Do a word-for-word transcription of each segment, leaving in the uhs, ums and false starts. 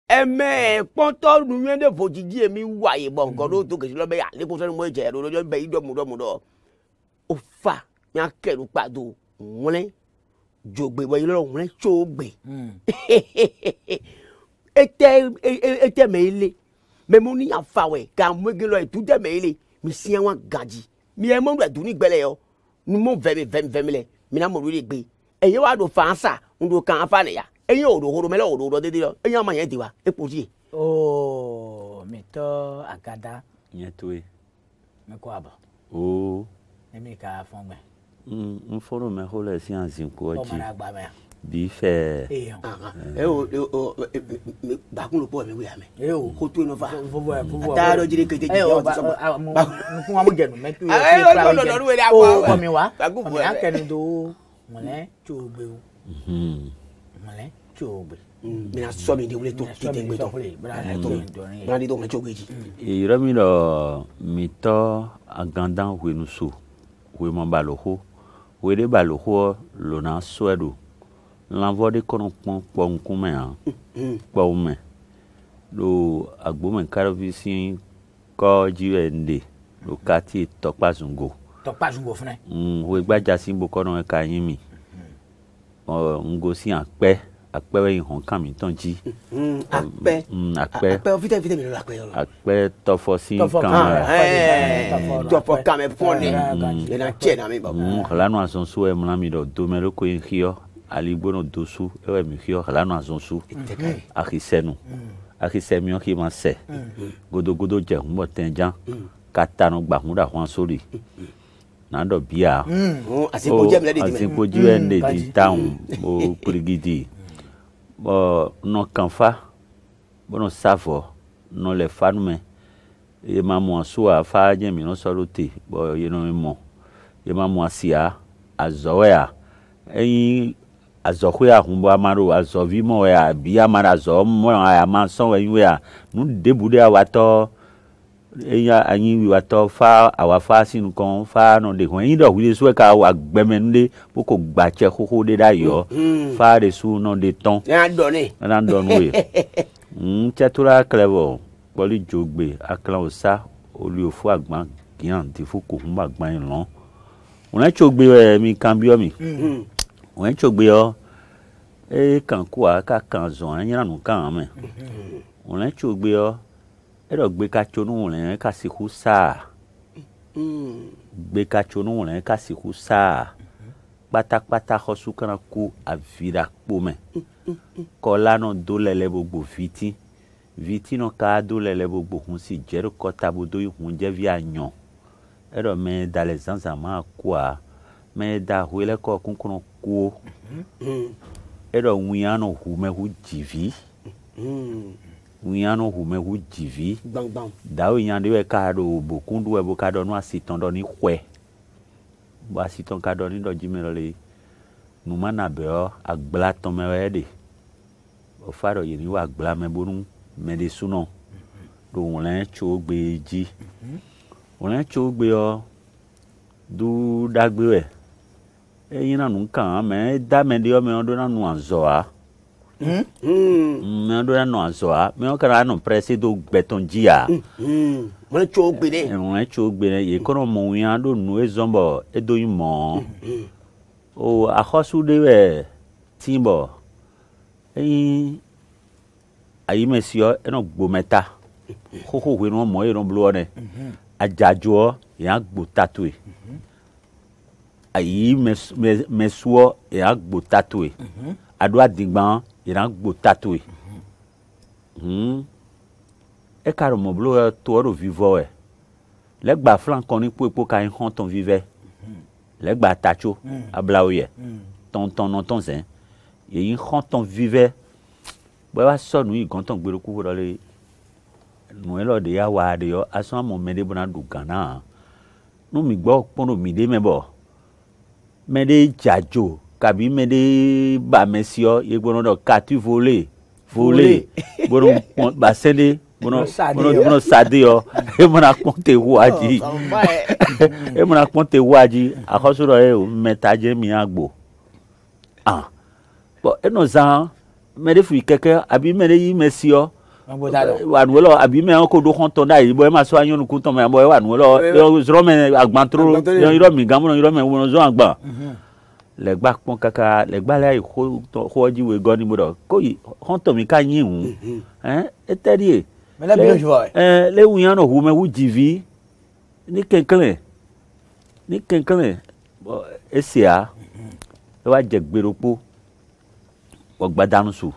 eme poto nu de fojiji emi waye bon ko do to ke lo be ya le ko so mo je do do be do mu do mu do o fa nya keru pado won jogbe wo lo won chogbe ete ete meile me mo ni afa we ka mo ge lo etu de meile mi si won gaji mi e mo do edu ni gbele yo ni mo ve me ve ve me le mi na mo ri gbe eyin wa do fa ansa ndo kan afa ne ya eyin o do horo me lo do do dede lo eyin ama yen di wa epo ji oh mi to agada yen to e me ko abo oh emi ka fon me mm un foro me ho le si anzin ko ji o mara gba me bi fe eh e o ba kun lo po mi we ame eh o ko to no fa fo fo fo ta do jire keje ji o ti so ba mo fun wa mo je me tu eh no no no we da wa ko mi wa ba ku mi akeni do mo le chogbe o mhm mo le chogbe mi na so mi de wule to tete gbe to bra ni do me chogbe ji e ira mi lo mi to agandan we nu so we mo ba lo ho we de ba lo ho lo na so edo l'envoi de kono pon pon kuma ya pon me lo agbo me karovisi ko jiwende lo kati topa zungo topa zungo fune mm we gbaja si bo kono e ka yin mi o ngo si ape ape we hon kan mi ton ji mm ape mm ape ape o fite fite mi lo ape lo ape tofo si kan eh tofo kan me poni e na che na mi baba mm la no ason so e mna mi do do me lo ko yin hio ali bono dosu ewe mi hio la no ason su akisenu akisemi o ki ma se godo godo je mo tenjan kata no gba mu da hwan sori na do bia mm asiko je mi le di mi asiko ji ende di town o prigidi bo no kanfa bo no savo no le fanu me e ma mo so afa je mi no so rote bo ye no mo ye ma mo asia azoya eyin azohwe ahumbo amaro azovi mo ya bi amara zo mo ya ma so we ya nu debude awato eya anyi wi wato fa awa fa sinu kon fa no de hon yin do wi so ka wa gbemenle boko gba che koko de da yo fa de su no de ton na do ni na do no we mm chetura clever poli jogbe aklan osa oli ofu agban gian ti fu ko hun agban ilon won chogbe mi kan bi o mi won chogbe o e kan ku aka kan zo an yan nu kan me won chogbe o e do gbe ka chonu won ka si ku sa gbe ka chonu won ka si ku sa pátápátá khosu kan ku avira po me ko la no do lele gbogbo fiti viti no ka do lele gbogbo hun si jero ko tabudo hun je vi anyon e do me da les zanzama kwa me da huele ko kunkun ku e do wiano hu me hu jivi wiano hu me hu jivi bang bang da o yan de we ka do bokundu we bo ka do no asitan do ni hwe bo asitan ka do ni do jimelo le nu mana be o agbla ton me we de o faro yiri wa agbla me bonu me de suno do won le cho gbe ji won le cho gbe o du dagbe we eyin na nu kan me da me de o me do na nu anzo a mm me do na nu anzo a me o kara no presse do beton ji a mm mo le cho gbe de won le cho gbe ne ye kono mo yan do nu ezombo edo yin mo o akhosu de we timbo eyin ayi mesio eno gbo meta koko we no mo e no blo ne ajajo yan gbo tatue ayi mes mesuo yan gbo tatue ado adigban yan gbo tatue hm e karo mo blo to ro vivo e legba flan kon ni po epo ka en hon ton vive legba tacho ablaoye ton ton non ton zen ye yin hon ton vive bo wa so nu igan ton gbero ku ro le nu e lo de ya wa de yo asan mo mede bona du gana nu mi gbo pono mi de mebo mede jajo kabi mede ba mesio ye gbono do katu volé volé bono ba sede bono bono bono sade yo e mo na ponte waji e mo na ponte waji akoso ro e metaje mi agbo ah bo e no zan mede fi keke abi mede yi mesio wa nu lo abi me ko do kon ton dai bo e ma so anyonu kun ton me bo e wa nu lo zro me agbantro iro mi gamu iro me won zo agba le gba pon kaka le gba le ko ko ji we go ni mo do ko yi hon to mi ka yin hu eh e teri me la bi jo eh le wu yan no hu me wu jivi ni kenkele ni kenkele bo esia e wa je gberopo o gbadanu su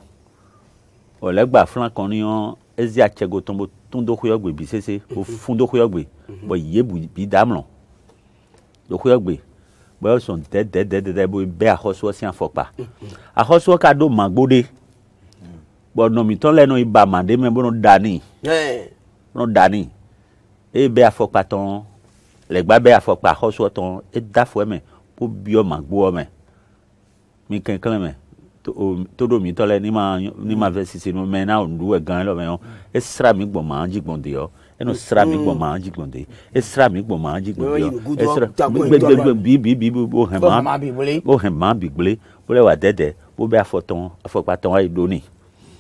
o le gba flan kan ni on ezi achego tombo tundo khoyogbe bi sese o fundo khoyogbe bo yebu bi damlon do khoyogbe bo so de de de de bo be akhoso si anfopa akhoso ka do magbode bo no mi ton lenu iba mande me bo no dani eh no dani e be afopa ton le gba be afopa akhoso ton e dafo me po bi o magbo me mi kenkan me todo mi tole ni ma ni ma vesisi no me na ndu e gan lo me o e sra mi gbon ma ji gbon de o e no sra mi gbon ma ji gbon de e sra mi gbon ma ji gbon de o e sra bi bi bi bo he ma bo he ma bi gbele bo le wa dede bo be afoton afopa ton ai do ni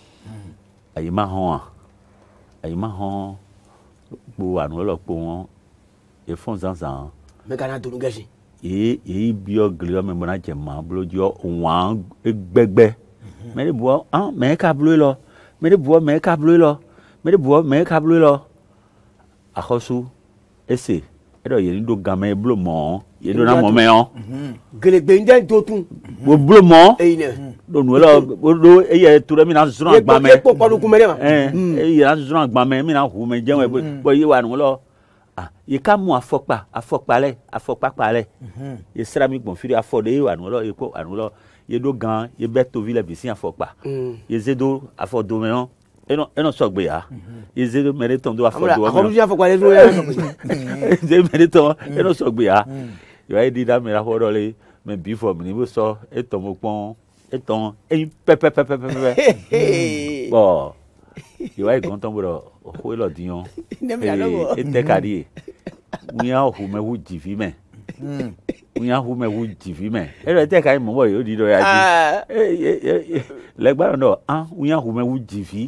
ayi ma hon ayi ma hon bo anu lo po won e fon zanzan me kana do ngasi e e bi o gele me bona je ma blo jo wan egbegbe me de bo ah me ka blo lo me de bo me ka blo lo me de bo me ka blo lo akhosu ese e do ye ni do game blo mo ye do na mo me on gele gbe nje do tun bo blo mo e ne do nu lo do e ye to re mi na zura agba me e po po ku me le ma eh e ye na zura agba me mi na hu me je won bo ye wa nu lo ah ye ka mu afopa afopa le afopa pa le ye sra mi gbon firi afode wa nu lo ye ko anu lo ye do gan ye beto ville bi si afopa ye zedo afodo me on e no e no so gbe ya ye zedo mere ton do afodo wa ko ju afopa le do ya ze mere ton e no so gbe ya yo ai di da me ra fodo le me bi for mi ni bo so e ton mo pon e ton e pe pe pe pe pe bo yo ai gon ton bo o lo dion e te kari we are who me wu jivi me we are who me wu jivi me e lo te kai mo bo yo di do ya ji le gba no ah we are who me wu jivi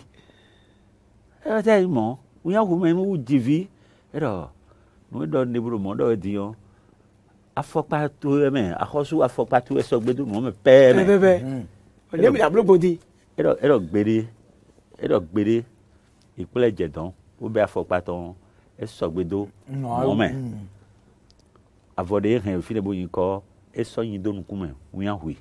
e lo te mo we are who me wu jivi e lo no do ne buru mo do dion afopa to me akhosu afopa to e so gbedu mo me pe me pe pe o le mi la blo bodi e lo e lo gbere e lo gbere ìpínlẹ̀ jẹ̀dán ó bẹ́ afọpatọ́ ẹ sọ̀gbẹ́dọ́ mọ́mẹ́ àfọ̀dé hàn òfin ẹ̀bùn yìí kọ́ ẹ sọ́yìn dónúkú mẹ́ wíyàn hùwì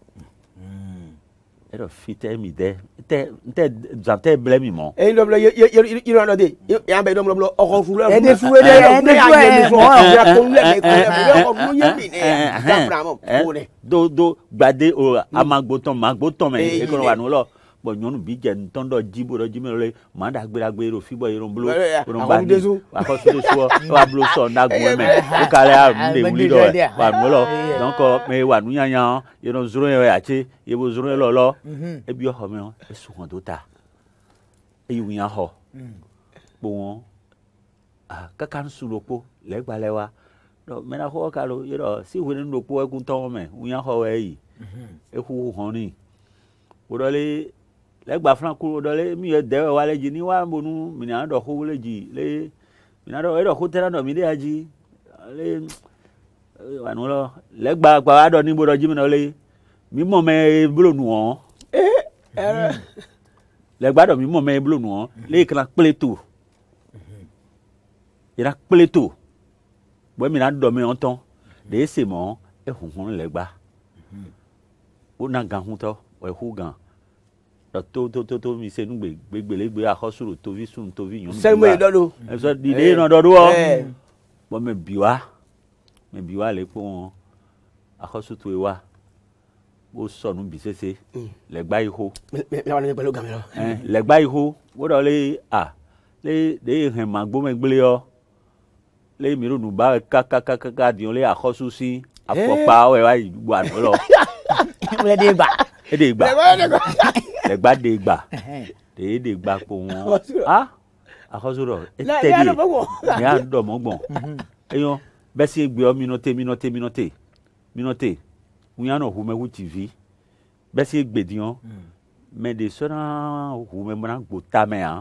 ẹ lọ fi tẹ́ mi dẹ́ tẹ́ tẹ́ zantẹ́ bẹ́lẹ́ mi mọ́. ẹ lọ bọ yẹ yẹ yẹ yọrọ de yà bẹ dọmọ lọ ọkọ fúlẹ ẹ de fúlẹ de ẹ de fúlẹ ẹ fọ ọkọ fúlẹ mi kọ ọkọ fúlẹ yẹ mi nẹ jáfra mọ fún rẹ. do do gbadé o amagbótọ́ magbótọ́ mẹ́ ẹ kọ́ wà nù lọ bo nyonu bi je ntondo jibo do jimi le ma da gbera gbero fi bo iron blo iron ba ni akoso de so wa blo so na gun me o kale a nde wuli do wa mo lo donc me wa nu yanyan iron zuro ye ache ye bo zuro lo lo e bi ho me o e su hon do ta e yu yan ho bo won ah kakan su lopo le gba le wa do me na ho ka lo ye do si hu ni lopo e kun ton me wu yan ho e yi e hu hon ni o do le le gba fran kuro do le mi e de wa le ji ni wa bonu mi na do ko le ji le mi na do e do ko tera do mi de aji le wa nu lo le gba gba wa do ni bo do ji mi no le mi mo me blo nu on eh le gba do mi mo me blo nu on le kan pleto ira pleto bo mi na do mi on ton de se mo e hun hun le gba o na gan hun to o e hu gan to to to to mi se nu gbe gbele gbe akosuru to vi sun to vi yun se mo dodo e so di de na dodo o bo me biwa me biwa le po won akosu to e wa bo so nu bi sese le gba iho me wa ni pẹ̀lú gamelo eh le gba iho wo do le ah le de hen magbo me gbele o le mi ro nu ba ka ka ka ka di o le akosu si afopa o e wa igbo anu lo le de gba e de gba le gba de gba de de gba po won ah akosuro e tedi ni an do mo gbon eyan be si gbe o minote minote minote minote uyan no hu me wu tv be si gbe dion me de so na hu me mo na gbo ta me an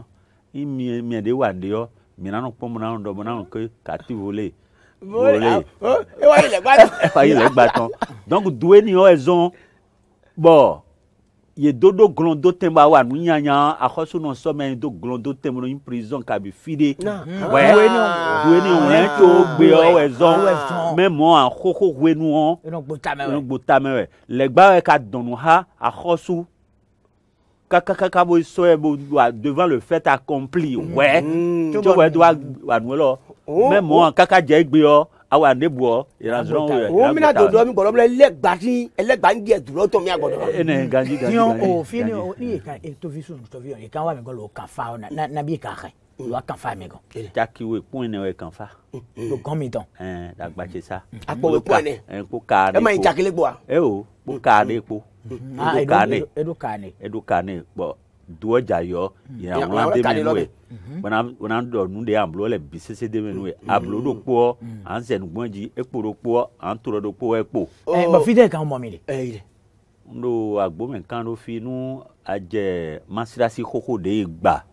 i mi mi de wa de yo mi na no po mo na ndo mo na ke ka ti volé volé e wa ile gba e wa ile gba ton donc doué ni o ezon bon ye dodo glondo temba wa nu nyanya akhoso no so men do glondo tembo no in prison ka bi fide ouais doué ni on len to gbe o ezon même mo an khoko we nu on e no gbota me e no gbota me le gba e ka donu ha akhoso kaka kaka bo so e bo devant le fait accompli ouais tu vois doit wa nu lo même mo an kaka je gbe o awa nebuo iranzon we o mi na do do mi gboro le legba tin elegba nje duro to mi agbodo ene ganji ganji o fini o ni ka e to visu to vi e kan wa mi go lo kan fa na na bi ka kai lo kan fa mi go jaki we pon ne we kan fa lo kan mi ton eh dagba se sa apo we pon ne eh ko ka e ma jakile gbo eh o ko ka de po ah edu ka ne edu ka ne edu ka ne bo duo jayo ya won de me we wana wana do nu de amblo le bisese de me we ablo do po an se nu gbonji epo do po an toro do po epo eh ba fide kan mo mi de eh ndo agbo me kan do fi nu aje masirasi koko de gba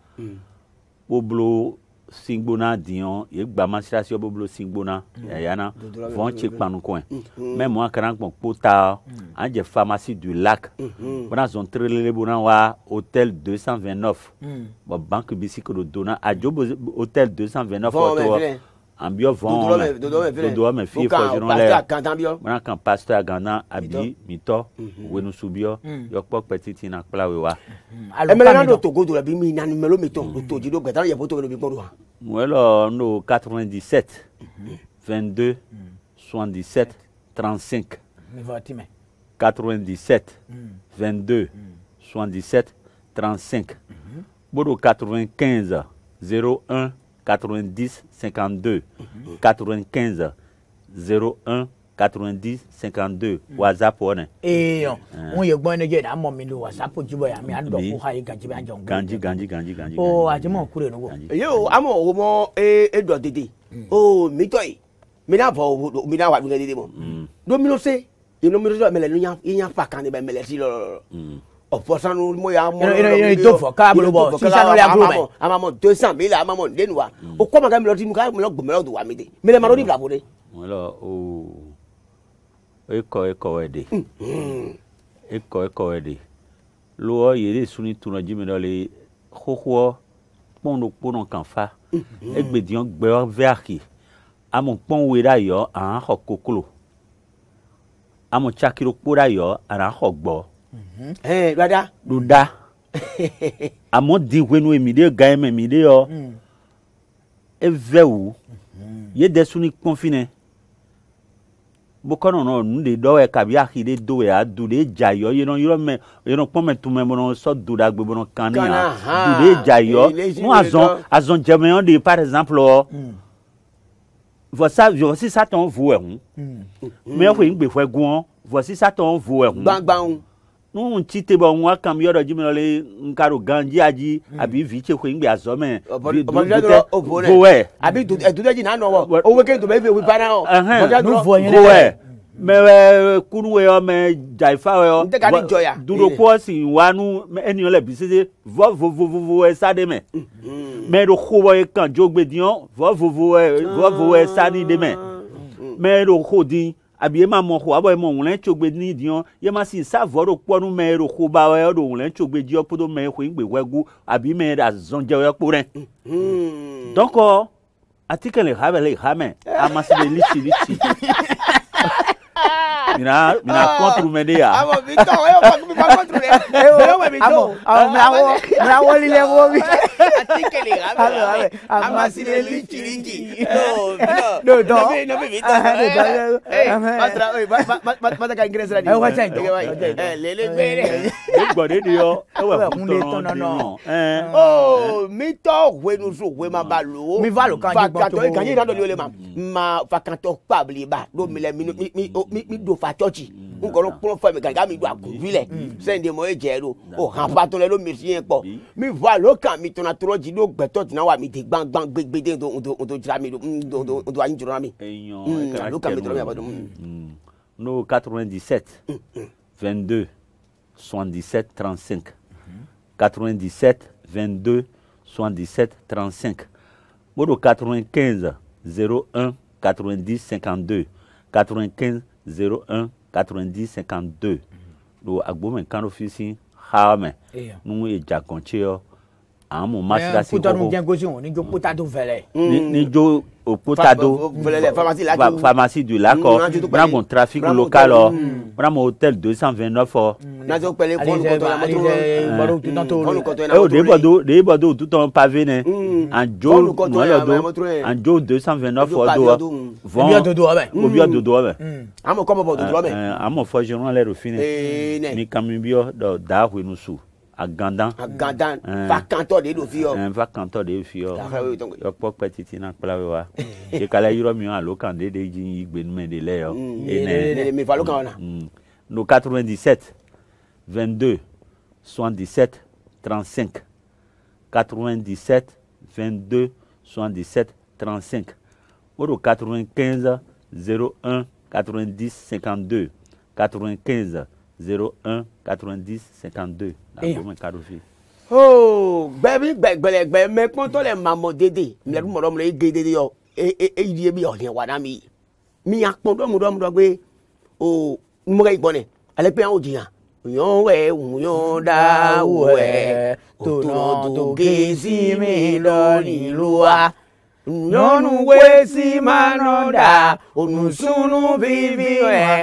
boblo singbona dion ye gba masirasi boblo singbona yana vont che panu coin même moi kan pon pota anje pharmacie du lac bona zon trelele bona wa hôtel deux cent vingt-neuf bo banque bisiko do dona ajobo hôtel deux cent vingt-neuf auto ambio vont do do me fi fo jono le bona kan pasteur gana abi mito wenu subio yo pok petit na kla we wa e me na do to go do la bi mi na melo meto to ji do gbetan ye poto bi gbodo ha voilà no quatre-vingt-dix-sept vingt-deux soixante-dix-sept trente-cinq mi voti me quatre-vingt-dix-sept vingt-deux soixante-dix-sept trente-cinq bodo quatre-vingt-quinze zéro un quatre-vingt-dix cinquante-deux quatre-vingt-quinze zéro un quatre-vingt-dix cinquante-deux WhatsApp one eh yo won ye gbon ne je da mo mi lo WhatsApp jibo ya mi ando ko ha yi ganji ba jon ganji ganji ganji ganji o ajimo kure no wo yo amo wo mo e e do dede o mi toy mi na bo mi na wa bi dede mo do mi no se you know mi so mele no nya nya fa kan be mele si lo ọ̀pọ̀ sanu mo ya mo ino ino to fo ka bolo bo si sanu le agro me ama mo deux cents mille ama mo denu wa o ko ma ga mi lo ti mu ka mi lo gbo mi lo do wa mi de mi le ma ro ni blabo de wala o eko eko ede eko eko ede lo yere suni tuna jimi do le khokho pon do pon kan fa egbe dion gbe verki amo pon we da yo an ho kokolo amo chakiro pora yo an ho gbo eh dada duda amo di wenu emi de ga emi mi de yo e vewu ye de suni confine bokono no nu de do e kabi akide do e adu de jayo ye no yo me ye no pon me tu me bono so duda gbe bono kan ni a du de jayo mo azon azon jemeon de par exemple voici voici ça ton vous ehun mais fo ngbe fo egun voici ça ton vous ehun gbangban nu chite bo nwa kam yodo jimele nkaro ganji aji abi viche ko ngbe azome vowe abi du edudeji na no wo o weke to be we para o nu vo yen vowe me kunuwe o me jaifa o duro po si wanu eniyan le bi sese vo vo vo vo e sade me me ro ko e kan jogbe dion vo vo vo e vo vo e sade de me me ro ko din abi e ma mo ko abo e mo won chogbe ni dion ye ma si sa voro ponu me ro ko ba we do won chogbe di opodo me ko ngbe wegu abi me da zonje we poren donc article le habe le hame amasi de lichi lichi mina mina contre me dia amo vito eu pa mi pa contre eu me vito amo amo amo lile mo mi article le habe amasi de lichi lichi no no no no me vito eh matra oi mata ka inglés la ni eh wacha eh lele pere gbode di yo e we kunde to no no eh oh mi to we nu so we ma ba lo mi va lo kan ji gbon to kan yi na do le ma ma fa kan to pabli ba do mi le mi mi mi do fa church nko lo pon fa mi kan ga mi do agubile sende mo e jero o han pa to le lo mi si en po mi va lo kan mi to na toro ji do gbeto ti na wa mi de gbang gbang gbegbe do do do jira mi do do do ayin jiro na mi eyan lo kan mi to mi abado no quatre-vingt-dix-sept vingt-deux soixante-dix-sept trente-cinq quatre-vingt-dix-sept vingt-deux soixante-dix-sept trente-cinq. Modo quatre-vingt-quinze zéro un quatre-vingt-dix cinquante-deux. quatre-vingt-quinze zéro un quatre-vingt-dix cinquante-deux. Do agbomen kan ofisi hame. Nous e jakoncheo. Amo masira si ko nous bien gozi on ni jo potato vele. Ni jo au potado pharmacie là pharmacie du lac on bon trafic local on hôtel deux cent vingt-neuf na jo pele fon ko to la moto tout tanto eh de bodo de bodo tout en pavé né en jo en jo deux cent vingt-neuf do vont bien dodo avec au bien dodo avec amo comme bodo do avec amo fo jeron l'air au fin ni kamibio do da hu no su agandan agandan vacanto de do fio un vacanto de fio yo pok petiti na pla wa e kala yiro mi an lo kan de de ji igbe nu me de le yo e me falo kan na no quatre-vingt-dix-sept vingt-deux soixante-dix-sept trente-cinq. quatre-vingt-dix-sept vingt-deux soixante-dix-sept trente-cinq. Au quatre-vingt-quinze zéro un quatre-vingt-dix cinquante-deux. quatre-vingt-quinze zéro un quatre-vingt-dix cinquante-deux. Oh, baby, baby, baby, mais quand on est maman dédé, mais nous m'avons dit dédé yo, et et et il y a bien rien wadami. Mi a quand on nous donne nous oh, nous m'avons bonne. Elle peut en dire. Yon we, yon da we, to no to gesi me lo ni lua. Nonu we si manoda, onu sunu vivi we,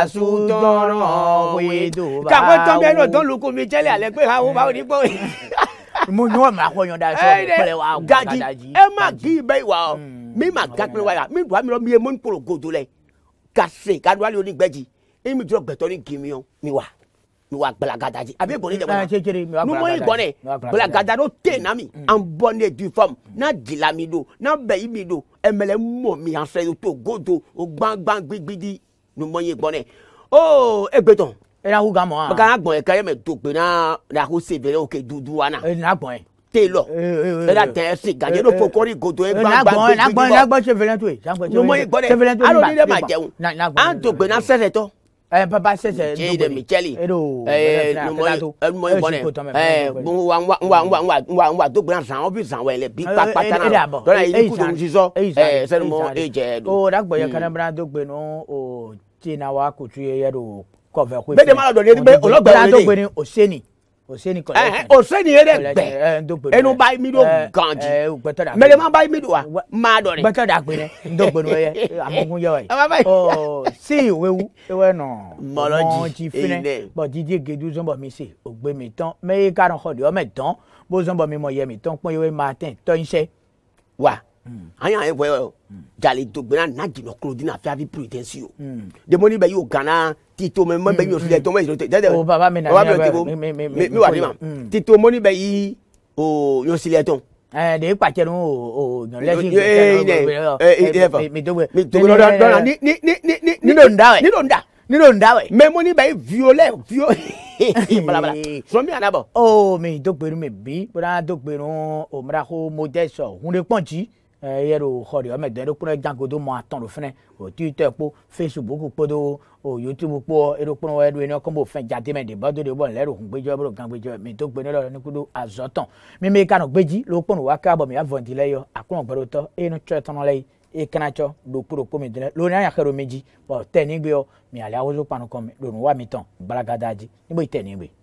asutono we do ba. Kakwe tombe no ton luku mi chele ale pe ha wo ba oni po. Mo no ma ko yon da so pele wa gaji. E ma gi be wa. Mi ma gakpe wa, mi do mi lo mi e mon polo godo le. Kase, ka do ale oni gbeji. E mi dro gbeto ni kimi on, mi wa. Mi wa Gbalagada ji abi boni de wa nu mo igbone Gbalagada no te na mi an bonne du forme na dilamido na beimido emele mo mi an se to godo o gbangban gbigbidi nu mo igbone oh egbeton e na hu ga mo an ka agbon e kare me to pe na na ho se bere o ke dudu wa na e na agbon e te lo e da te si gaje no fokori godo e gbangban gbigbidi na agbon na agbon se velen to e nu mo igbone alo ni le ma jeun an to pe na sese to eh papa sese de Micheli eh no mo mo bone eh wa wa wa wa wa wa do gran san obi san we le bi papata na do na yi ku do siso eh se mo e je do o da gbo ye kan bra do gbe no o ti na wa ku tu ye do cover ku be de ma do de be ologba do gbe ni oseni oseni ko eh oseni ye de gbe enu ba mi do ganji me de ma ba mi do wa ma do ni beto da gbe ni do gbe no ye amogun yo e oh si wewu ewe no moloji fine but didi gedu zombo mi se ogbe mi tan me ka ran khode o me tan bo zombo mi mo ye mi tan pon yewe matin to nse wa anya e bo jali do gbe na na jino clothing afia vi pretensio de money be yo Ghana tito me me be yo sile to me de o baba mi na mi mi mi wa ma tito money be yi o yo sile ton eh de pa chenu o yan lesin eh mi dogbe mi dogbe don ni ni ni ni ni do nda we ni do nda ni do nda we me money be violent vio bala bala so mi anabo oh mi dogbe mi bi bra dogbe ru o mra ko modeso hun de ponji eh yero khori o me de ro pon jangodo mo atan ro fene o Twitter po Facebook po do o YouTube po ero pon wa edu eni o kombo fen jade me de bodo de bo lero hun gbejo bro gan gbejo mi to gbe ni lo ni kudo azotan mi me kanu gbeji lo pon wa ka bo mi avondi leyo akun gbero to enu tretan le e kanacho do puro po mi de lo ni aya kero meji bo te ni gbe o mi ale awozo panu kon mi lo nu wa mi tan Gbalagada ji ni bo ite ni gbe